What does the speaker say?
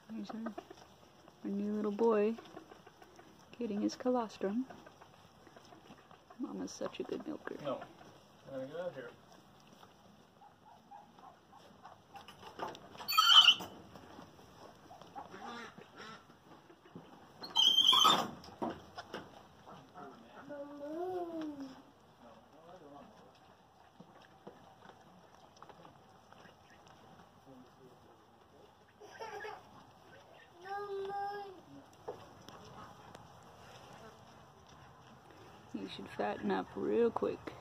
There's our new little boy getting his colostrum. Mama's such a good milker. No. I'm gonna get out of here. You should fatten up real quick.